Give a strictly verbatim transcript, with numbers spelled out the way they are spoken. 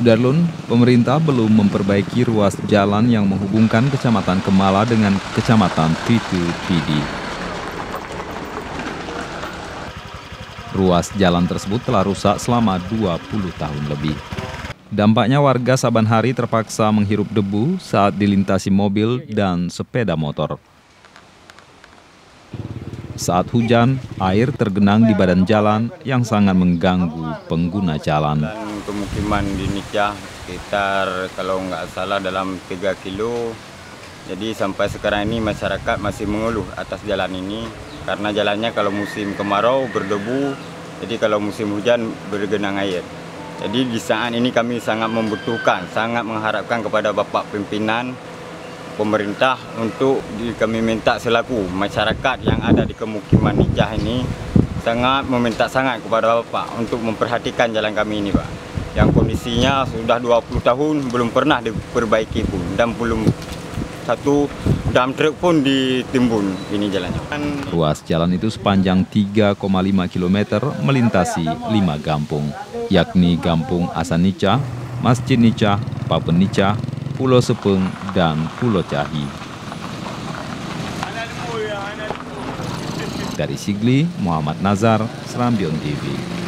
Sudarlun, pemerintah belum memperbaiki ruas jalan yang menghubungkan Kecamatan Kemala dengan Kecamatan Pitu Pidi. Ruas jalan tersebut telah rusak selama dua puluh tahun lebih. Dampaknya warga saban hari terpaksa menghirup debu saat dilintasi mobil dan sepeda motor. Saat hujan, air tergenang di badan jalan yang sangat mengganggu pengguna jalan. Dan pemukiman di Nicah sekitar kalau nggak salah dalam tiga kilo. Jadi sampai sekarang ini masyarakat masih mengeluh atas jalan ini karena jalannya kalau musim kemarau berdebu, jadi kalau musim hujan bergenang air. Jadi di saat ini kami sangat membutuhkan, sangat mengharapkan kepada Bapak Pimpinan pemerintah untuk kami minta selaku masyarakat yang ada di pemukiman Nicah ini sangat meminta sangat kepada Bapak untuk memperhatikan jalan kami ini, Pak. Yang kondisinya sudah dua puluh tahun belum pernah diperbaiki pun dan belum satu dam truk pun ditimbun ini jalannya. Ruas jalan itu sepanjang tiga koma lima kilometer melintasi lima kampung, yakni Kampung Asan Nicah, Masjid Nicah, Papen Nicah, Pulau Sepeng, dan Pulau Cahi. Dari Sigli, Muhammad Nazar, Serambion T V.